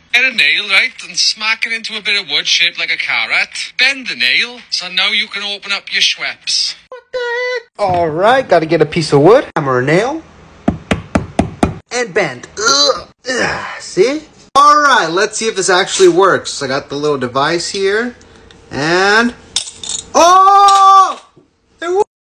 Get a nail, right, and smack it into a bit of wood shaped like a carrot. Bend the nail, so now you can open up your Schweppes. What the heck? Alright, gotta get a piece of wood, hammer a nail, and bend. Ugh. Ugh. See? Alright, let's see if this actually works. I got the little device here, and... Oh! It worked!